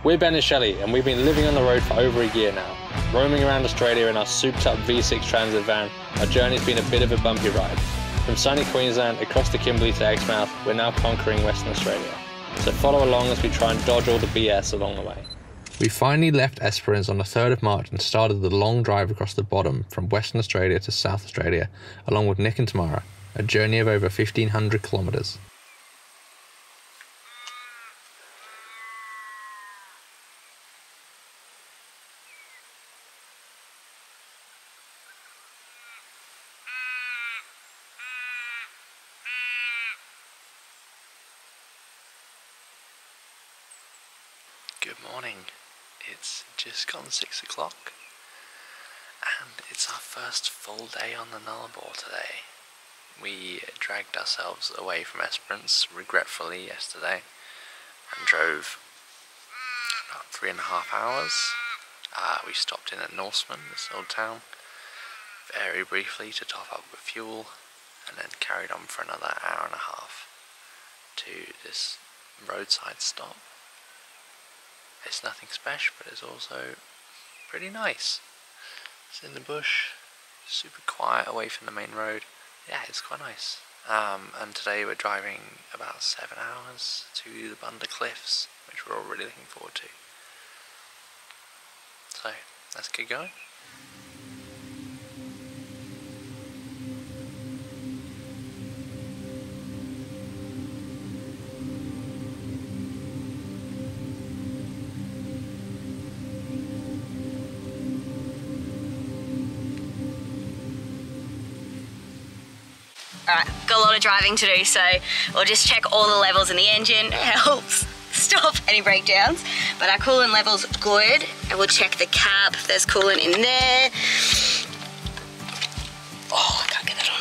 We're Ben and Shelley, and we've been living on the road for over a year now. Roaming around Australia in our souped up V6 Transit van, our journey's been a bit of a bumpy ride. From sunny Queensland across the Kimberley to Exmouth, we're now conquering Western Australia. So follow along as we try and dodge all the BS along the way. We finally left Esperance on the 3rd of March and started the long drive across the bottom from Western Australia to South Australia, along with Nick and Tamara, a journey of over 1,500 kilometres. Good morning, it's just gone 6 o'clock and it's our first full day on the Nullarbor today. We dragged ourselves away from Esperance regretfully yesterday and drove about 3.5 hours. We stopped in at Norseman, this old town, very briefly to top up with fuel, and then carried on for another hour and a half to this roadside stop. It's nothing special, but it's also pretty nice. It's in the bush, super quiet away from the main road. Yeah, it's quite nice. And today we're driving about 7 hours to the Bunder Cliffs, which we're all really looking forward to. So, let's get going. Alright, got a lot of driving to do, so we'll just check all the levels in the engine. It helps stop any breakdowns. But our coolant level's good, and we'll check the cap if there's coolant in there. Oh, I can't get that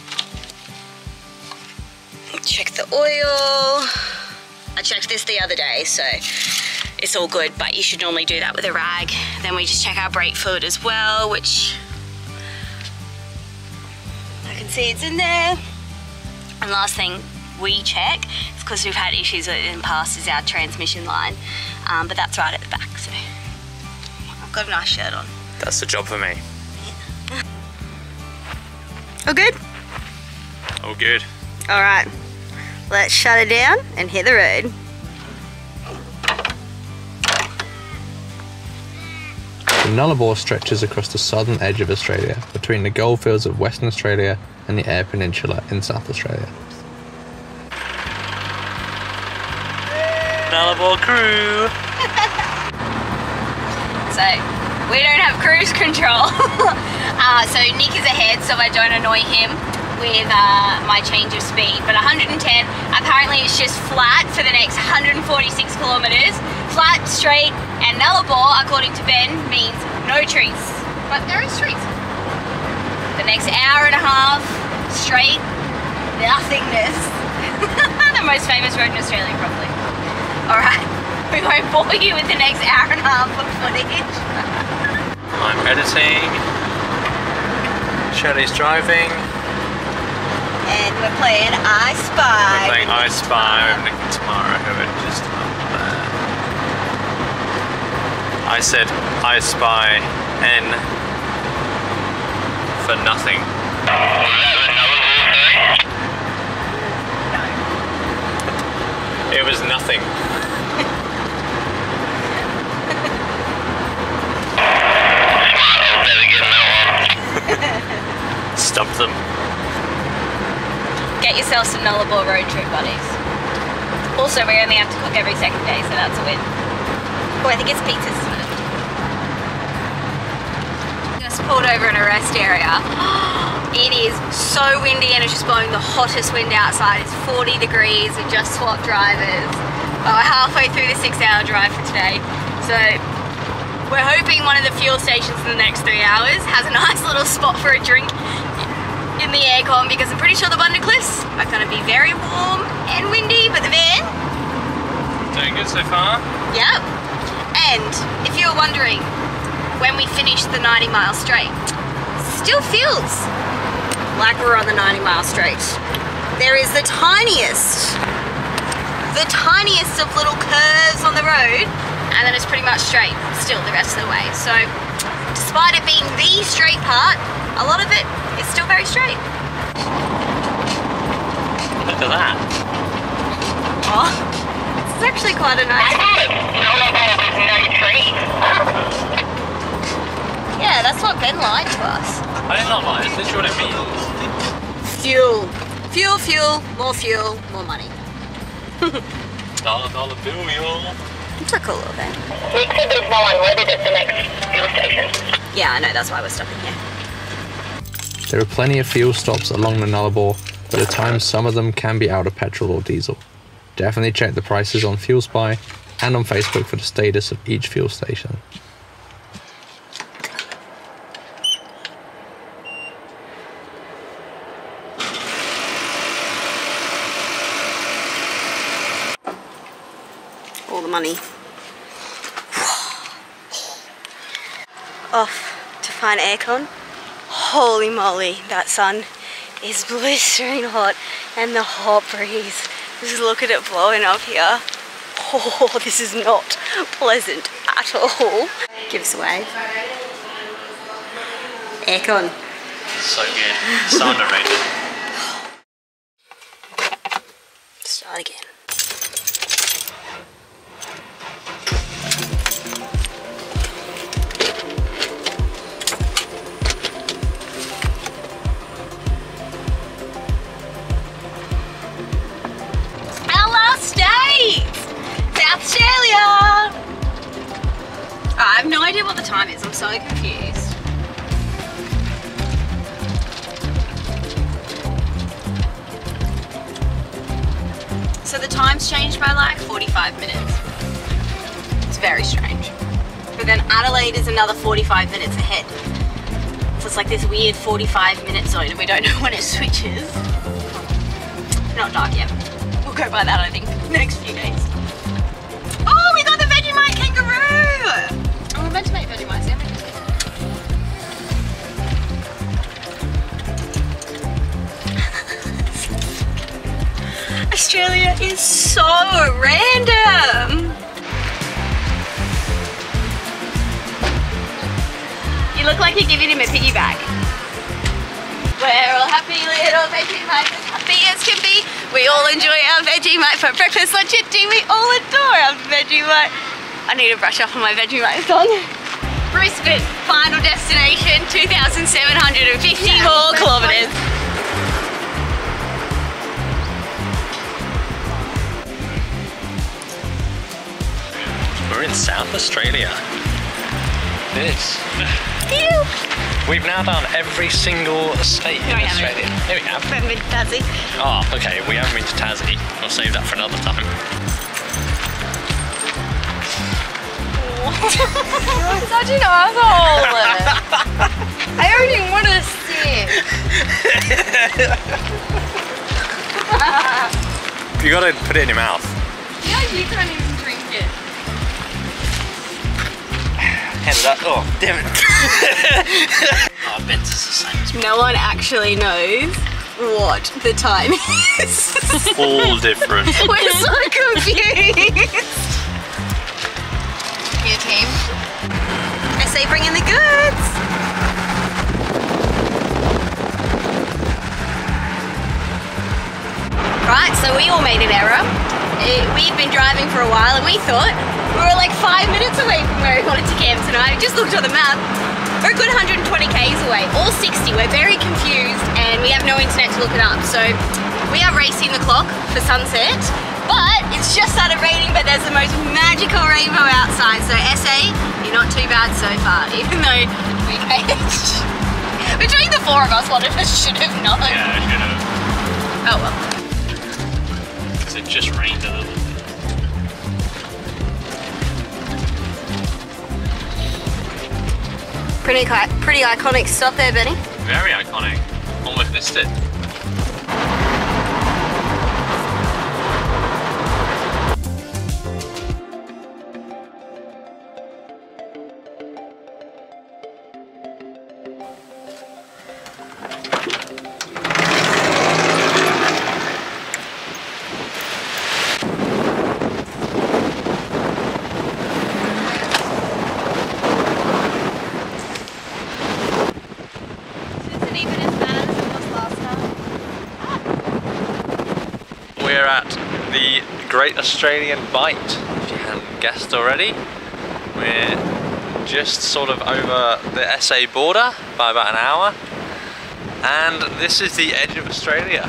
on. Check the oil. I checked this the other day, so it's all good, but you should normally do that with a rag. Then we just check our brake fluid as well, which I can see it's in there. And last thing we check, because we've had issues with it in the past, is our transmission line. But that's right at the back, so I've got a nice shirt on. That's the job for me. Yeah. All good? All good. All right, let's shut it down and hit the road. The Nullarbor stretches across the southern edge of Australia, between the goldfields of Western Australia and the Eyre Peninsula in South Australia. Nullarbor crew! So, we don't have cruise control. So Nick is ahead, so I don't annoy him with my change of speed. But 110, apparently it's just flat for the next 146 kilometres. Flat, straight, and Nullarbor, according to Ben, means no trees. But there is trees. The next hour and a half, straight, nothingness. The most famous road in Australia, probably. Alright, we won't bore you with the next hour and a half of footage. I'm editing. Shelley's driving. And we're playing I Spy. We're playing I Spy with Nick and Tamara, who are just up there. I said I Spy N for nothing. It was nothing. Stump them. Get yourself some Nullarbor road trip buddies. Also, we only have to cook every second day, so that's a win. Oh, I think it's pizzas, isn't it? Just pulled over in a rest area. It is so windy and it's just blowing the hottest wind outside. It's 40 degrees. We just swapped drivers. We're halfway through the 6-hour drive for today. So we're hoping one of the fuel stations in the next 3 hours has a nice little spot for a drink in the aircon, because I'm pretty sure the Bunder Cliffs are going to be very warm and windy, but the van, Doing good so far? yep. And if you were wondering, when we finished the 90-mile straight, still feels like we're on the 90-mile straight. There is the tiniest of little curves on the road, and then it's pretty much straight still the rest of the way. So despite it being the straight part, a lot of it is still very straight. Look at that. Oh, this is actually quite a nice... Yeah, that's what Ben lied to us. I did not lie, it's literally what it means. Fuel. Fuel, fuel, more money. Dollar bill, y'all. It's a cool little thing. We could be well unloaded at the next fuel station. Yeah, I know, that's why we're stopping here. There are plenty of fuel stops along the Nullarbor, but at times some of them can be out of petrol or diesel. Definitely check the prices on Fuel Spy and on Facebook for the status of each fuel station. All the money. Off to find aircon. Holy moly, that sun is blistering hot and the hot breeze. Just look at it blowing up here. Oh, this is not pleasant at all. Give us a wave. Aircon. So good. So underrated. Start again. Australia! I have no idea what the time is, I'm so confused. So the time's changed by like 45 minutes. It's very strange. But then Adelaide is another 45 minutes ahead. So it's like this weird 45-minute zone and we don't know when it switches. Not dark yet. We'll go by that, I think, the next few days. Oh, we got the Vegemite kangaroo! Oh, we're meant to make Vegemite sandwiches. Australia is so random! You look like you're giving him a piggyback. We're all happy little Vegemite, as happy as can be. We all enjoy our Vegemite for breakfast, lunch and tea. We all adore our Vegemite. I need to brush up on my Vegemite song. Brisbane, final destination, 2,750 more kilometres. We're in South Australia. This. Ew. We've now done every single state in Australia. Here we have. We haven't been to Tassie. Oh, okay, we haven't been to Tassie. We'll save that for another time. You're such an asshole! I already want to sip. You gotta put it in your mouth. Yeah, you can't even drink it. Hand it up. Oh, damn it. Oh, Ben's is the same as No one actually knows what the time is. All different. We're so confused. Here, team. I say bring in the goods. Right, so we all made an error. We've been driving for a while and we thought we were like 5 minutes away from where we wanted to camp tonight. We just looked on the map. We're a good 120 k's away, all 60. We're very confused and we have no internet to look it up. So we are racing the clock for sunset, but it's just started raining, but there's the most magical rainbow outside. So SA, you're not too bad so far, even though we caged. Between the four of us, one of us should have known. Yeah, I should have. Oh well. Because it just rained a little bit. Pretty iconic stop there, Benny. Very iconic. Almost missed it. we're at the Great Australian Bight, if you hadn't guessed already. We're just sort of over the SA border by about an hour, and this is the edge of Australia.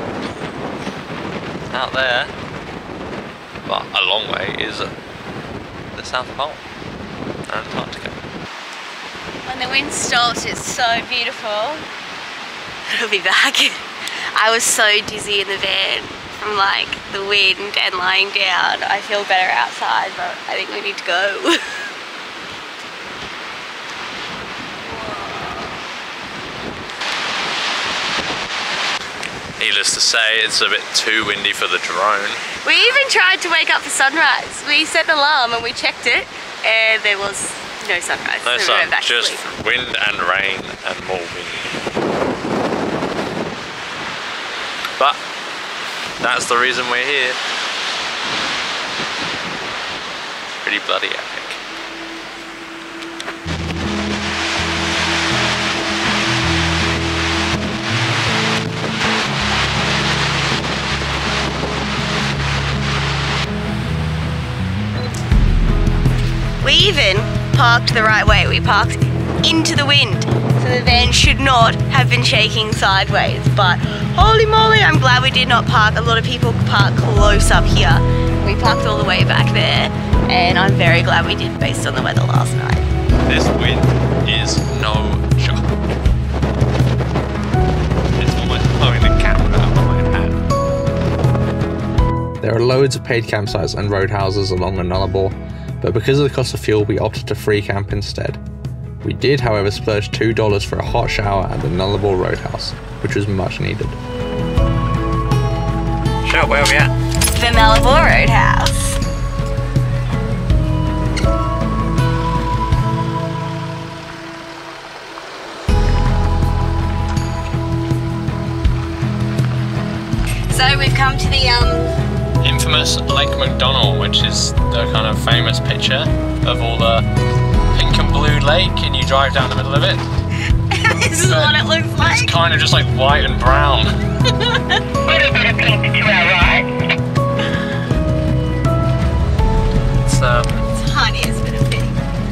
Out there, but a long way, is the South Pole, Antarctica. When the wind stops, it's so beautiful. It'll be back. I was so dizzy in the van from like the wind and lying down. I feel better outside, but I think we need to go. Needless to say, it's a bit too windy for the drone. We even tried to wake up for sunrise. We set an alarm and we checked it, and there was no sunrise. No so we sun, went back to just sleep. wind and rain and more wind. But that's the reason we're here. Pretty bloody epic. We even parked the right way. We parked into the wind, so the van should not have been shaking sideways. But holy moly, I'm glad we did not park. A lot of people park close up here. We parked all the way back there, and I'm very glad we did based on the weather last night. This wind is no joke. It's almost blowing the camera out of my hand. There are loads of paid campsites and roadhouses along the Nullarbor, but because of the cost of fuel, we opted to free camp instead. We did, however, splurge $2 for a hot shower at the Nullarbor Roadhouse, which was much needed. Shout, where are we at? The Nullarbor Roadhouse. So we've come to the Infamous Lake McDonald, which is the kind of famous picture of all the pink and blue lake, and you drive down the middle of it. this is what it looks like. It's kind of just like white and brown. Little bit of pink to our right. It's Tiniest bit of pink.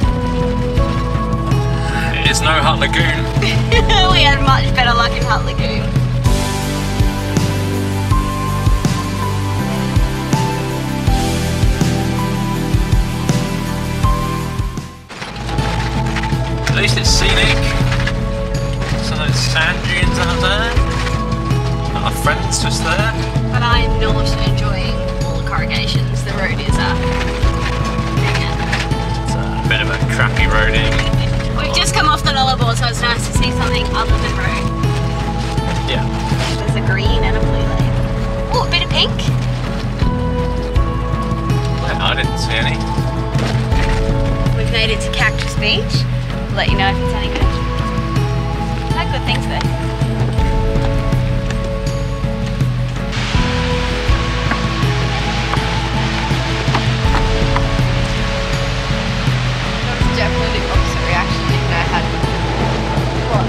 it's no Hutt Lagoon. We had much better luck in Hutt Lagoon. At least it's scenic. Some of those sand dunes out there. Our friends just there. But I'm not enjoying all the corrugations. The road is It's a bit of a crappy roading. We've just come off the Nullarbor, so it's nice to see something other than road. Yeah. There's a green and a blue lane. Oh, a bit of pink. Well, I didn't see any. We've made it to Cactus Beach. Let you know if it's any good. Had good things there. That was definitely the opposite reaction Nick and I had. What?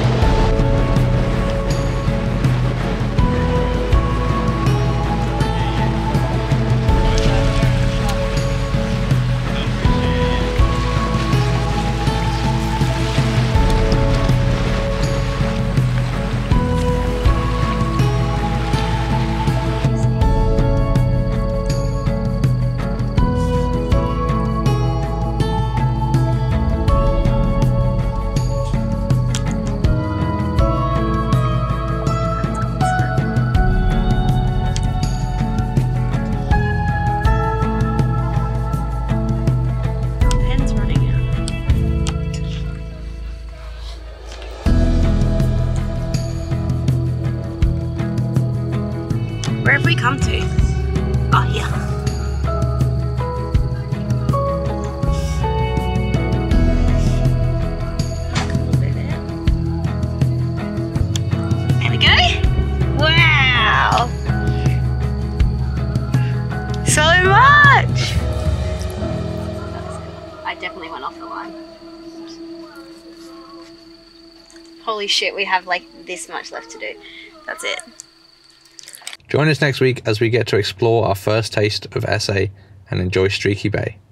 Pen's running out. Where have we come to? Oh, here. There we go. Wow. So much. I definitely went off the line. Holy shit, we have like this much left to do. That's it. Join us next week as we get to explore our first taste of SA and enjoy Streaky Bay.